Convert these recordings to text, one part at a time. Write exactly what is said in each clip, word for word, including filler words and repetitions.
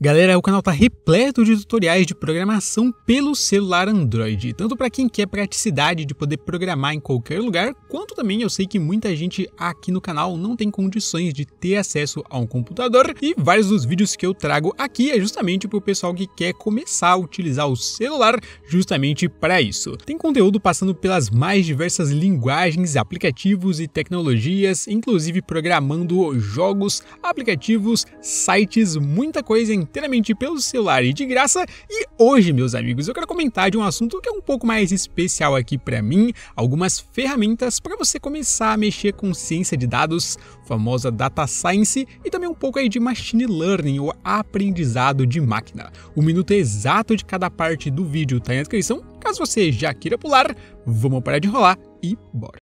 Galera, o canal tá repleto de tutoriais de programação pelo celular Android, tanto para quem quer praticidade de poder programar em qualquer lugar, quanto também eu sei que muita gente aqui no canal não tem condições de ter acesso a um computador, e vários dos vídeos que eu trago aqui é justamente para o pessoal que quer começar a utilizar o celular justamente para isso. Tem conteúdo passando pelas mais diversas linguagens, aplicativos e tecnologias, inclusive programando jogos, aplicativos, sites, muita coisa inteiramente pelo celular e de graça. E hoje, meus amigos, eu quero comentar de um assunto que é um pouco mais especial aqui para mim, algumas ferramentas para você começar a mexer com ciência de dados, famosa data science, e também um pouco aí de machine learning ou aprendizado de máquina. O minuto exato de cada parte do vídeo tá aí na descrição. Caso você já queira pular, vamos parar de enrolar e bora!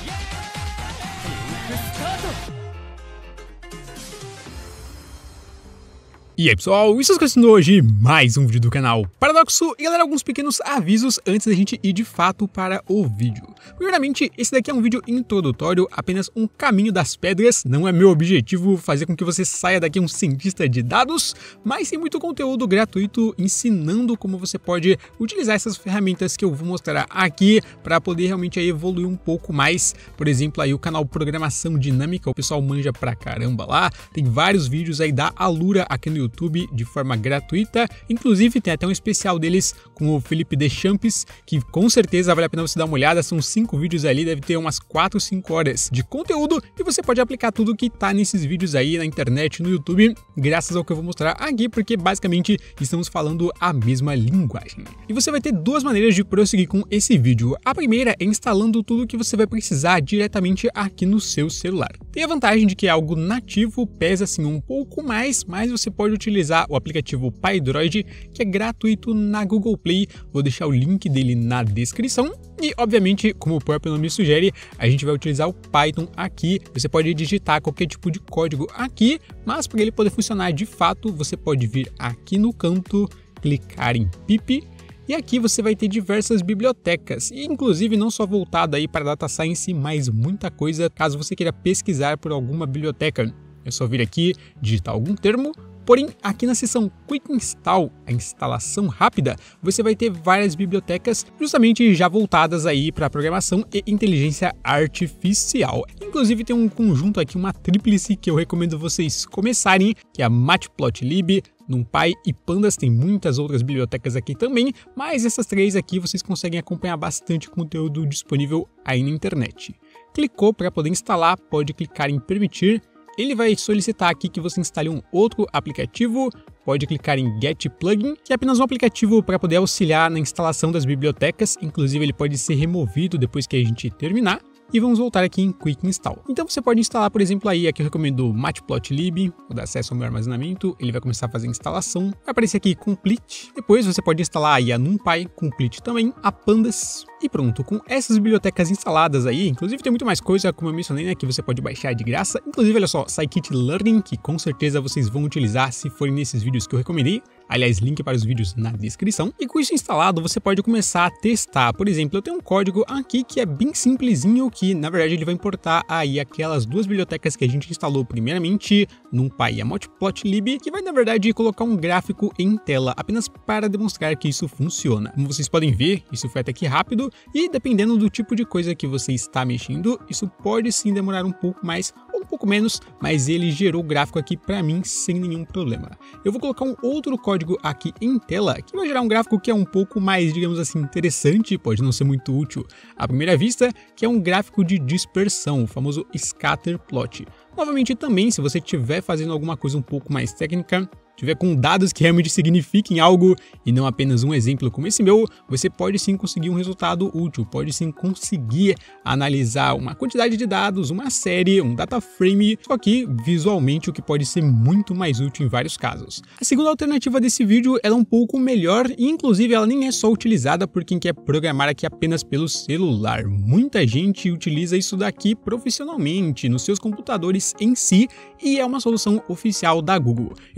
E aí pessoal, isso é hoje mais um vídeo do canal Paradoxo. E galera, alguns pequenos avisos antes da gente ir de fato para o vídeo. Primeiramente, esse daqui é um vídeo introdutório, apenas um caminho das pedras. Não é meu objetivo fazer com que você saia daqui um cientista de dados, mas tem muito conteúdo gratuito ensinando como você pode utilizar essas ferramentas que eu vou mostrar aqui para poder realmente aí evoluir um pouco mais. Por exemplo, aí o canal Programação Dinâmica, o pessoal manja pra caramba lá. Tem vários vídeos aí da Alura aqui no YouTube. YouTube de forma gratuita, inclusive tem até um especial deles com o Felipe Deschamps, que com certeza vale a pena você dar uma olhada. São cinco vídeos ali, deve ter umas quatro, cinco horas de conteúdo e você pode aplicar tudo que tá nesses vídeos aí na internet, no YouTube, graças ao que eu vou mostrar aqui, porque basicamente estamos falando a mesma linguagem. E você vai ter duas maneiras de prosseguir com esse vídeo. A primeira é instalando tudo que você vai precisar diretamente aqui no seu celular. Tem a vantagem de que é algo nativo, pesa assim um pouco mais, mas você pode utilizar o aplicativo PyDroid, que é gratuito na Google Play. Vou deixar o link dele na descrição. E obviamente, como o próprio nome sugere, a gente vai utilizar o Python aqui. Você pode digitar qualquer tipo de código aqui, mas para ele poder funcionar de fato, você pode vir aqui no canto, clicar em pip, e aqui você vai ter diversas bibliotecas, e inclusive não só voltada aí para Data Science, mas muita coisa caso você queira pesquisar por alguma biblioteca. É só vir aqui, digitar algum termo. Porém, aqui na seção Quick Install, a instalação rápida, você vai ter várias bibliotecas justamente já voltadas aí para programação e inteligência artificial. Inclusive tem um conjunto aqui, uma tríplice que eu recomendo vocês começarem, que é a Matplotlib, NumPy e Pandas. Tem muitas outras bibliotecas aqui também, mas essas três aqui vocês conseguem acompanhar bastante conteúdo disponível aí na internet. Clicou para poder instalar, pode clicar em permitir. Ele vai solicitar aqui que você instale um outro aplicativo, pode clicar em Get Plugin, que é apenas um aplicativo para poder auxiliar na instalação das bibliotecas, inclusive ele pode ser removido depois que a gente terminar. E vamos voltar aqui em Quick Install. Então você pode instalar, por exemplo, aí, aqui eu recomendo o Matplotlib, vou dar acesso ao meu armazenamento, ele vai começar a fazer a instalação, vai aparecer aqui Complete, depois você pode instalar aí a NumPy, Complete também, a Pandas, e pronto, com essas bibliotecas instaladas aí, inclusive tem muito mais coisa, como eu mencionei, né, que você pode baixar de graça, inclusive, olha só, Scikit-Learning, que com certeza vocês vão utilizar se forem nesses vídeos que eu recomendei. Aliás, link para os vídeos na descrição. E com isso instalado, você pode começar a testar. Por exemplo, eu tenho um código aqui que é bem simplesinho, que na verdade ele vai importar aí aquelas duas bibliotecas que a gente instalou primeiramente, NumPy e a Matplotlib, que vai na verdade colocar um gráfico em tela, apenas para demonstrar que isso funciona. Como vocês podem ver, isso foi até que rápido, e dependendo do tipo de coisa que você está mexendo, isso pode sim demorar um pouco mais ou um pouco menos, mas ele gerou o gráfico aqui para mim sem nenhum problema. Eu vou colocar um outro código aqui em tela, que vai gerar um gráfico que é um pouco mais, digamos assim, interessante, pode não ser muito útil à primeira vista, que é um gráfico de dispersão, o famoso scatter plot. Novamente também, se você estiver fazendo alguma coisa um pouco mais técnica, tiver com dados que realmente signifiquem algo e não apenas um exemplo como esse meu, você pode sim conseguir um resultado útil, pode sim conseguir analisar uma quantidade de dados, uma série, um data frame, só que visualmente, o que pode ser muito mais útil em vários casos. A segunda alternativa desse vídeo ela é um pouco melhor e inclusive ela nem é só utilizada por quem quer programar aqui apenas pelo celular. Muita gente utiliza isso daqui profissionalmente nos seus computadores em si e é uma solução oficial da Google. Eu vou deixar alguns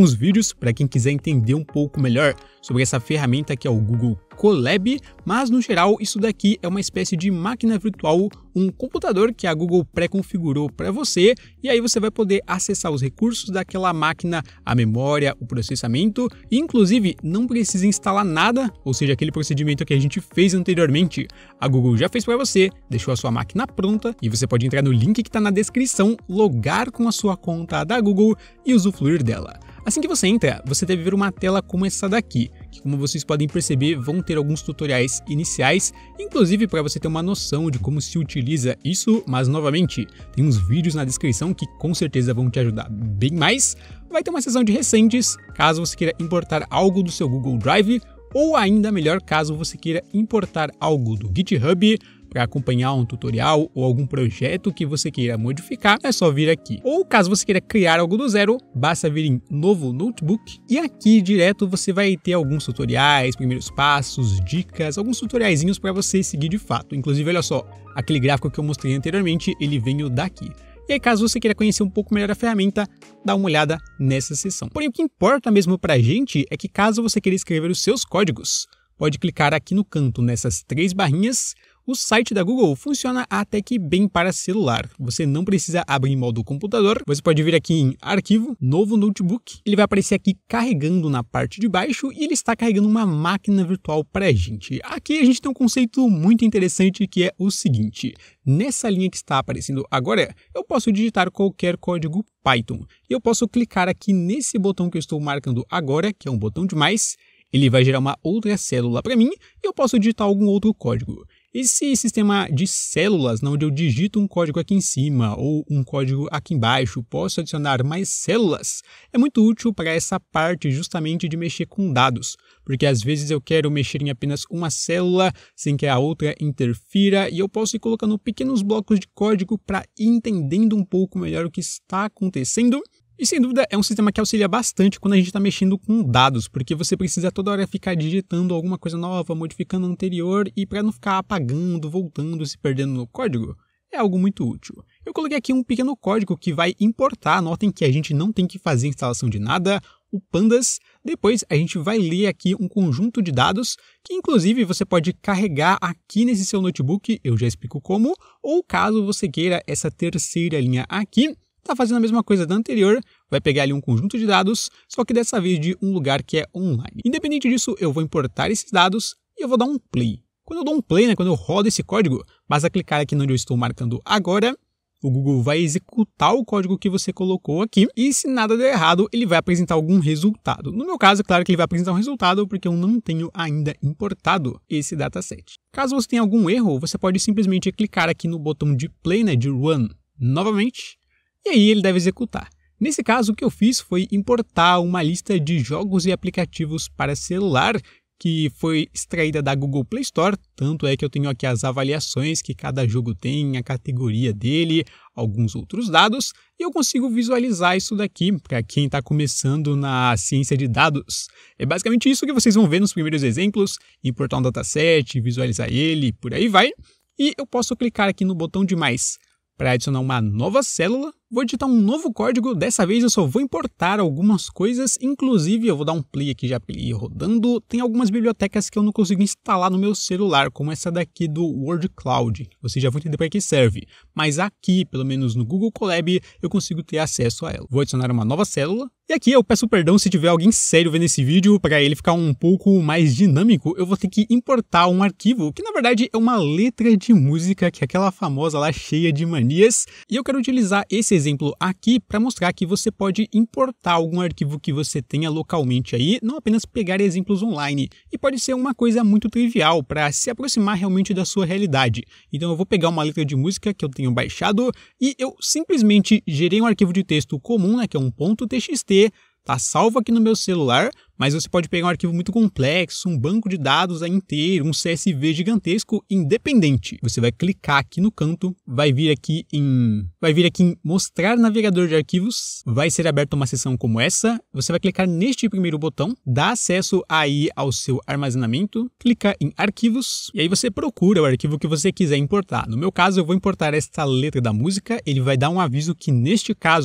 alguns vídeos para quem quiser entender um pouco melhor sobre essa ferramenta que é o Google Colab, mas no geral isso daqui é uma espécie de máquina virtual, um computador que a Google pré-configurou para você, e aí você vai poder acessar os recursos daquela máquina, a memória, o processamento, e inclusive não precisa instalar nada, ou seja, aquele procedimento que a gente fez anteriormente, a Google já fez para você, deixou a sua máquina pronta, e você pode entrar no link que está na descrição, logar com a sua conta da Google e usufruir dela. Assim que você entra, você deve ver uma tela como essa daqui, que como vocês podem perceber vão ter alguns tutoriais iniciais, inclusive para você ter uma noção de como se utiliza isso, mas novamente, tem uns vídeos na descrição que com certeza vão te ajudar bem mais. Vai ter uma seção de recentes, caso você queira importar algo do seu Google Drive, ou ainda melhor, caso você queira importar algo do GitHub, para acompanhar um tutorial ou algum projeto que você queira modificar, é só vir aqui. Ou caso você queira criar algo do zero, basta vir em novo notebook e aqui direto você vai ter alguns tutoriais, primeiros passos, dicas, alguns tutoriaizinhos para você seguir de fato. Inclusive, olha só, aquele gráfico que eu mostrei anteriormente, ele veio daqui. E aí, caso você queira conhecer um pouco melhor a ferramenta, dá uma olhada nessa seção. Porém, o que importa mesmo pra gente é que caso você queira escrever os seus códigos, pode clicar aqui no canto nessas três barrinhas. O site da Google funciona até que bem para celular. Você não precisa abrir em modo computador. Você pode vir aqui em Arquivo, Novo Notebook. Ele vai aparecer aqui carregando na parte de baixo e ele está carregando uma máquina virtual para a gente. Aqui a gente tem um conceito muito interessante que é o seguinte. Nessa linha que está aparecendo agora, eu posso digitar qualquer código Python. E eu posso clicar aqui nesse botão que eu estou marcando agora, que é um botão de mais. Ele vai gerar uma outra célula para mim e eu posso digitar algum outro código. Esse sistema de células, onde eu digito um código aqui em cima ou um código aqui embaixo, posso adicionar mais células, é muito útil para essa parte justamente de mexer com dados, porque às vezes eu quero mexer em apenas uma célula sem que a outra interfira e eu posso ir colocando pequenos blocos de código para ir entendendo um pouco melhor o que está acontecendo. E sem dúvida é um sistema que auxilia bastante quando a gente está mexendo com dados, porque você precisa toda hora ficar digitando alguma coisa nova, modificando a anterior, e para não ficar apagando, voltando, se perdendo no código, é algo muito útil. Eu coloquei aqui um pequeno código que vai importar, notem que a gente não tem que fazer instalação de nada, o Pandas. Depois a gente vai ler aqui um conjunto de dados, que inclusive você pode carregar aqui nesse seu notebook, eu já explico como, ou caso você queira essa terceira linha aqui, está fazendo a mesma coisa da anterior, vai pegar ali um conjunto de dados, só que dessa vez de um lugar que é online. Independente disso, eu vou importar esses dados e eu vou dar um play. Quando eu dou um play, né, quando eu rodo esse código, basta clicar aqui onde eu estou marcando agora, o Google vai executar o código que você colocou aqui e se nada der errado, ele vai apresentar algum resultado. No meu caso, é claro que ele vai apresentar um resultado porque eu não tenho ainda importado esse dataset. Caso você tenha algum erro, você pode simplesmente clicar aqui no botão de play, né, de run novamente, e aí ele deve executar. Nesse caso, o que eu fiz foi importar uma lista de jogos e aplicativos para celular que foi extraída da Google Play Store, tanto é que eu tenho aqui as avaliações que cada jogo tem, a categoria dele, alguns outros dados, e eu consigo visualizar isso daqui para quem está começando na ciência de dados. É basicamente isso que vocês vão ver nos primeiros exemplos, importar um dataset, visualizar ele, por aí vai. E eu posso clicar aqui no botão de mais para adicionar uma nova célula. Vou digitar um novo código, dessa vez eu só vou importar algumas coisas, inclusive eu vou dar um play aqui já para ir rodando. Tem algumas bibliotecas que eu não consigo instalar no meu celular, como essa daqui do Word Cloud, vocês já vão entender para que serve, mas aqui, pelo menos no Google Colab, eu consigo ter acesso a ela. Vou adicionar uma nova célula, e aqui eu peço perdão se tiver alguém sério vendo esse vídeo, para ele ficar um pouco mais dinâmico, eu vou ter que importar um arquivo, que na verdade é uma letra de música, que é aquela famosa lá cheia de manias, e eu quero utilizar esse exemplo aqui para mostrar que você pode importar algum arquivo que você tenha localmente aí, não apenas pegar exemplos online, e pode ser uma coisa muito trivial para se aproximar realmente da sua realidade. Então eu vou pegar uma letra de música que eu tenho baixado e eu simplesmente gerei um arquivo de texto comum, né, que é um .txt, tá salvo aqui no meu celular, mas você pode pegar um arquivo muito complexo, um banco de dados aí inteiro, um C S V gigantesco, independente. Você vai clicar aqui no canto, vai vir aqui em, vai vir aqui em mostrar navegador de arquivos, vai ser aberta uma seção como essa, você vai clicar neste primeiro botão, dá acesso aí ao seu armazenamento, clica em arquivos, e aí você procura o arquivo que você quiser importar. No meu caso, eu vou importar esta letra da música, ele vai dar um aviso que neste caso,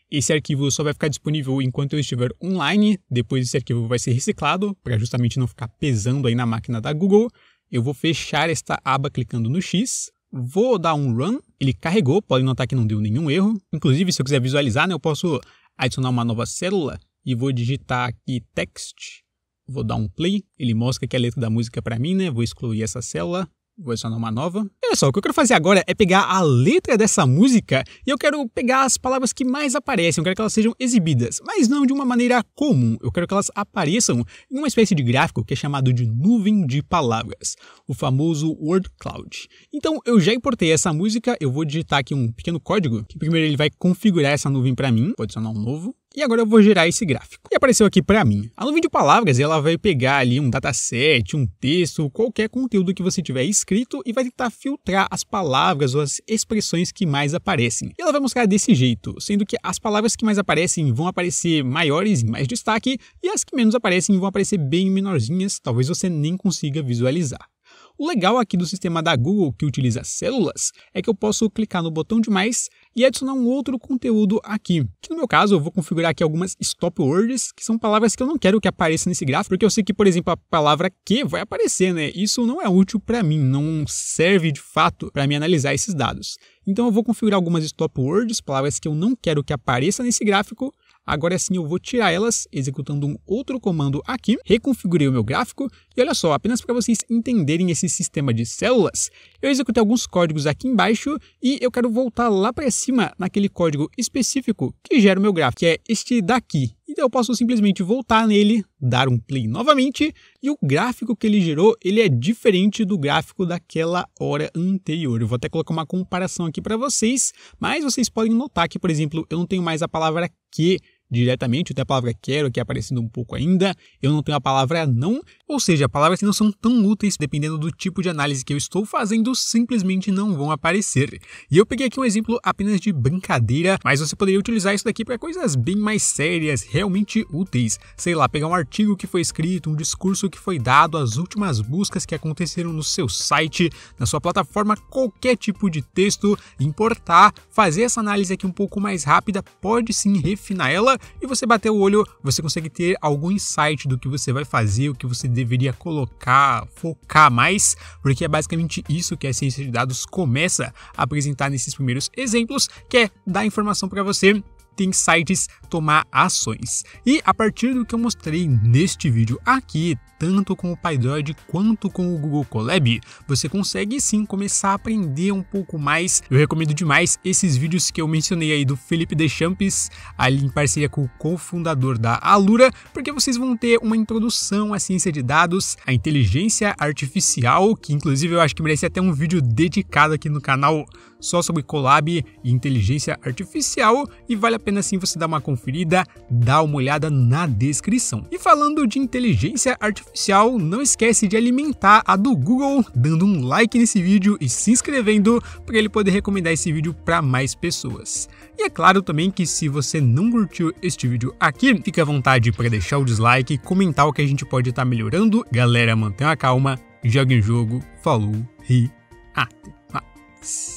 esse arquivo só vai ficar disponível enquanto eu estiver online, depois esse arquivo vai ser reciclado, para justamente não ficar pesando aí na máquina da Google. Eu vou fechar esta aba clicando no X, vou dar um Run, ele carregou, pode notar que não deu nenhum erro. Inclusive, se eu quiser visualizar, né, eu posso adicionar uma nova célula e vou digitar aqui Text, vou dar um Play, ele mostra que a letra da música é para mim, né, vou excluir essa célula. Vou adicionar uma nova. Olha só, o que eu quero fazer agora é pegar a letra dessa música e eu quero pegar as palavras que mais aparecem, eu quero que elas sejam exibidas, mas não de uma maneira comum. Eu quero que elas apareçam em uma espécie de gráfico que é chamado de nuvem de palavras, o famoso word cloud. Então eu já importei essa música, eu vou digitar aqui um pequeno código, que primeiro ele vai configurar essa nuvem para mim, vou adicionar um novo. E agora eu vou gerar esse gráfico. E apareceu aqui para mim. A nuvem de palavras, ela vai pegar ali um dataset, um texto, qualquer conteúdo que você tiver escrito e vai tentar filtrar as palavras ou as expressões que mais aparecem. E ela vai mostrar desse jeito, sendo que as palavras que mais aparecem vão aparecer maiores, em mais destaque, e as que menos aparecem vão aparecer bem menorzinhas, talvez você nem consiga visualizar. O legal aqui do sistema da Google, que utiliza células, é que eu posso clicar no botão de mais e adicionar um outro conteúdo aqui. Que no meu caso, eu vou configurar aqui algumas stop words, que são palavras que eu não quero que apareçam nesse gráfico, porque eu sei que, por exemplo, a palavra que vai aparecer, né? Isso não é útil para mim, não serve de fato para me analisar esses dados. Então eu vou configurar algumas stop words, palavras que eu não quero que apareçam nesse gráfico. Agora sim eu vou tirar elas, executando um outro comando aqui, reconfigurei o meu gráfico, e olha só, apenas para vocês entenderem esse sistema de células, eu executei alguns códigos aqui embaixo, e eu quero voltar lá para cima naquele código específico que gera o meu gráfico, que é este daqui. Então eu posso simplesmente voltar nele, dar um play novamente, e o gráfico que ele gerou, ele é diferente do gráfico daquela hora anterior. Eu vou até colocar uma comparação aqui para vocês, mas vocês podem notar que, por exemplo, eu não tenho mais a palavra que diretamente, eu tenho a palavra quero aqui aparecendo um pouco ainda, eu não tenho a palavra não, ou seja, palavras que não são tão úteis, dependendo do tipo de análise que eu estou fazendo, simplesmente não vão aparecer. E eu peguei aqui um exemplo apenas de brincadeira, mas você poderia utilizar isso daqui para coisas bem mais sérias, realmente úteis. Sei lá, pegar um artigo que foi escrito, um discurso que foi dado, as últimas buscas que aconteceram no seu site, na sua plataforma, qualquer tipo de texto, importar, fazer essa análise aqui um pouco mais rápida, pode sim refinar ela, e você bater o olho, você consegue ter algum insight do que você vai fazer, o que você deveria colocar, focar mais, porque é basicamente isso que a ciência de dados começa a apresentar nesses primeiros exemplos, que é dar informação para você, ter insights, tomar ações. E a partir do que eu mostrei neste vídeo aqui, tanto com o PyDroid quanto com o Google Colab, você consegue sim começar a aprender um pouco mais. Eu recomendo demais esses vídeos que eu mencionei aí do Felipe Deschamps, ali em parceria com o cofundador da Alura, porque vocês vão ter uma introdução à ciência de dados, à inteligência artificial, que inclusive eu acho que merece até um vídeo dedicado aqui no canal só sobre Colab e inteligência artificial, e vale a pena sim você dar uma conferida, dar uma olhada na descrição. E falando de inteligência artificial, não esquece de alimentar a do Google, dando um like nesse vídeo e se inscrevendo para ele poder recomendar esse vídeo para mais pessoas. E é claro também que se você não curtiu este vídeo aqui, fica à vontade para deixar o dislike, comentar o que a gente pode estar melhorando. Galera, mantenha a calma, jogue o jogo, falou e até mais.